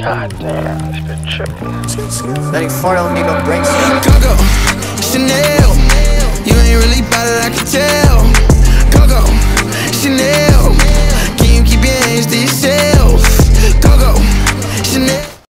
God damn, it's been tripping. Letting fart on me go break. Coco, Chanel, you ain't really bout it, I can tell.